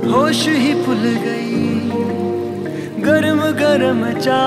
होश ही भुल गई। गरम गरम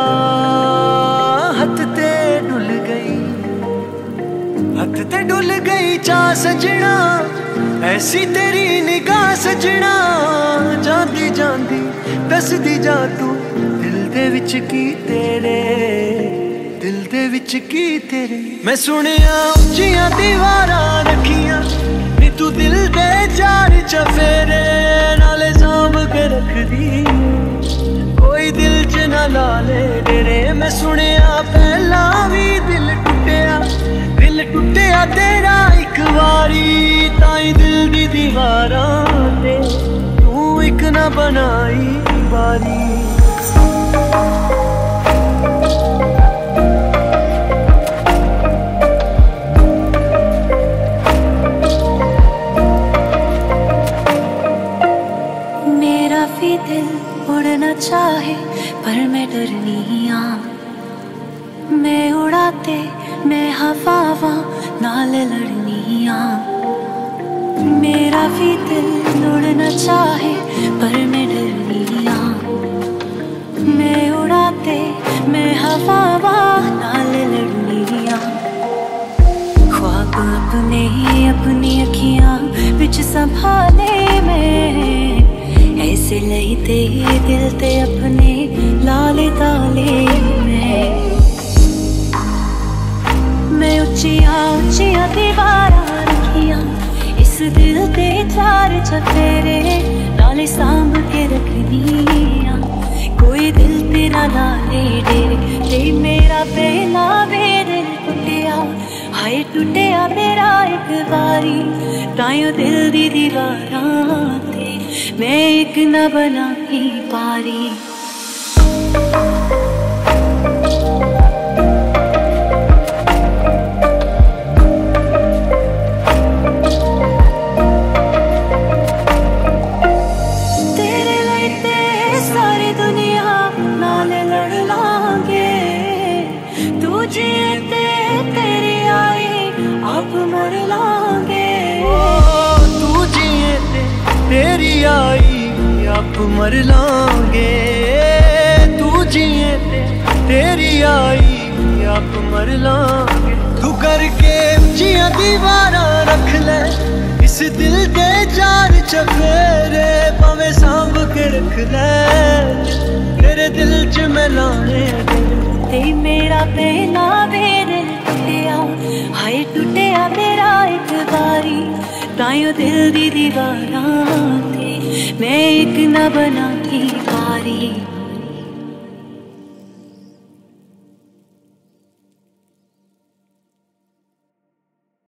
चाहत ते डुल गई, हथ ते डुल गई चाह सजना। ऐसी तेरी निगाह सजना, जांदी जांदी दसदी जा तू दिल दे विच की तेरे, दिल दे विच की तेरे। मैं सुनिया उच्चियां दीवारां रखियां नी तू दिल दे चार चफेरे, नाले सांभ के रख दी कोई दिल च ना ला ले डेरे। मैं सुनिया पहला भी दिल टुटिया तेरा एक वारी, ताई दिल दी दीवारां ते तू एक ना बनाई बारी। मेरा भी दिल उड़ना चाहे पर मैं डरनी आं, मैं उड़ाते मैं हवावां नाल लड़नी आं। मेरा भी दिल उड़ना चाहे पर मैं डरनी आं, मैं उड़ाते मैं हवावां नाल लड़नी आं। ख्वाब अपने अपनी अखियां विच संभाले मैं, ऐसे लईते दिल ते अपने लाले ताले मैं उच्चियां उच्चियां दीवारां रखियां इस दिल ते चार चफेरे, नाले सांभ के रखनी आं कोई दिल तेरा लाले डेरे। ते मेरा पहला वे दिल टुटिया, हाय टुटिया मेरा एक बारी, ताइयों दिल दी दीवारां ते मैं एक ना बना ही पारी। तेरे लईते सारी दुनिया नाल लड़ लांगे, तू जिए ते तेरी आई आप मर लांगे। तू जिए ते तेरी आई आप मर लांगे, तू जिए ते तेरी आई आप मर लांगे। तू करके ऊंचियां दीवारां रख ले इस दिल दे चार चफेरे, भावें सांभ के रख ले तेरे दिल च मैं लाने ते मेरा पहला वे दिल टुटिया, हाय टुटिया मेरा एक बारी, ताइयों दिल दी दीवारां ते मैं एक ना बना ही पारी।